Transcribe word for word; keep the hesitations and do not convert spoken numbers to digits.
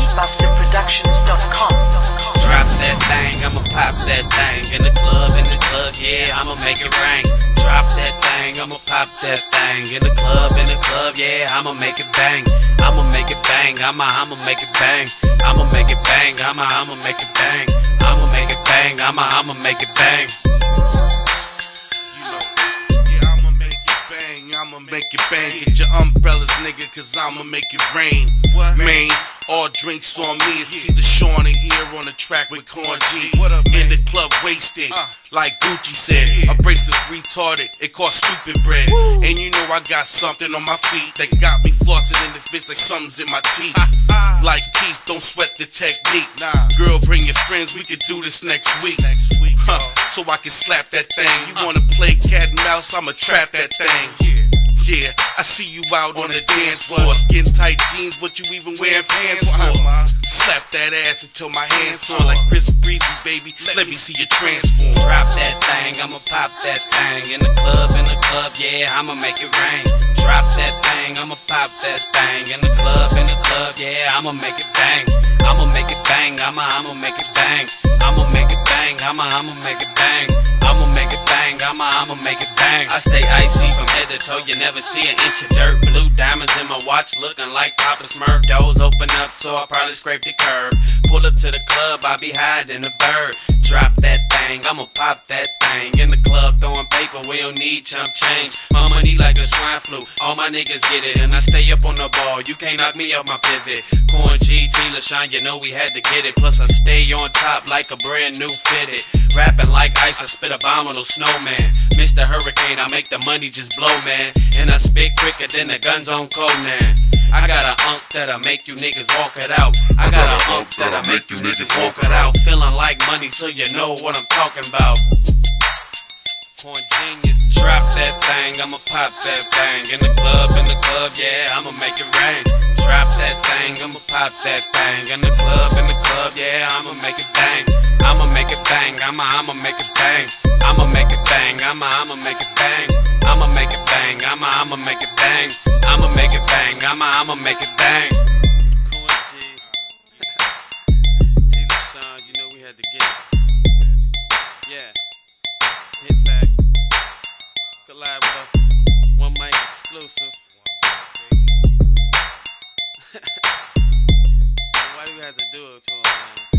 Buster Productions dot com. Drop that thing, I'ma pop that thing. In the club, in the club, yeah, I'ma make it rain. Drop that thing, I'ma pop that thing. In the club, in the club, yeah, I'ma make it bang. I'ma make it bang, I'ma, I'ma make it bang. I'ma make it bang, I'ma, I'ma make it bang. I'ma make it bang, I'ma, I'ma make it bang. I'ma make it bang. Get your umbrellas, nigga, cause I'ma make it rain. What? Main, all drinks on me. It's T. LaShawn here on the track with Corn G. What up, man? In the club wasted, uh, like Gucci said. Yeah. A bracelet retarded, it cost stupid bread. Woo. And you know I got something on my feet that got me flossing in this bitch like something's in my teeth. Like Keith, don't sweat the technique. Nah. Girl, bring your friends, we could do this next week. Next week, huh? So I can slap that thing. You wanna play cat and mouse? I'ma trap that thing. Yeah. Yeah, I see you out on the dance floor. Skin tight jeans, what you even wearing pants for? Slap that ass until my hands sore. Like Chris Breezy, baby, let me see you transform. Drop that thing, I'ma pop that thing. In the club, in the club, yeah, I'ma make it rain. Drop that thing, I'ma pop that thing. In the club, in the club, yeah, I'ma make it bang. I'ma make it bang, I'ma, I'ma make it bang. I'ma make it bang, I'ma, I'ma make it bang. I'ma make it bang, I'ma, I'ma make it bang. I stay icy from head to toe, you never see an inch of dirt. Blue diamonds in my watch looking like Papa Smurf. Doors open up so I probably scrape the curb. Pull up to the club, I be hiding a bird. Drop that thing, I'ma pop that thing. In the club throwing paper, we don't need chump change. My money like a swine flu, all my niggas get it. And I stay up on the ball, you can't knock me off my pivot. Corn G, T. LaShawn, you know we had to get it. Plus I stay on top like a brand new fitted. Rapping like ice, I spit abominable snowman. Mister Hurricane, I make the money just blow, man. And I spit quicker than the guns on Conan. I got a unk that'll make you niggas walk it out. I got a unk that'll make you niggas walk it out. Feeling like money, so you know what I'm talking about. Corn Genius. Drop that thing, I'ma pop that thing. In the club, in the club, yeah, I'ma make it rain. Drop that thing, I'ma pop that thing. In the club, in the club, yeah, I'ma make it bang. I'ma make it bang, I'ma, I'ma make it bang. I'ma make it bang, I'ma, I'ma make it bang. I'ma make it bang, I'ma, I'ma make it bang. I'ma make it bang, I'ma, I'ma make it bang. Corn G. T. LaShawn, you know we had to get it. Yeah. Hit fact. Collab with a one mic exclusive. Why do we have to do it to him, man?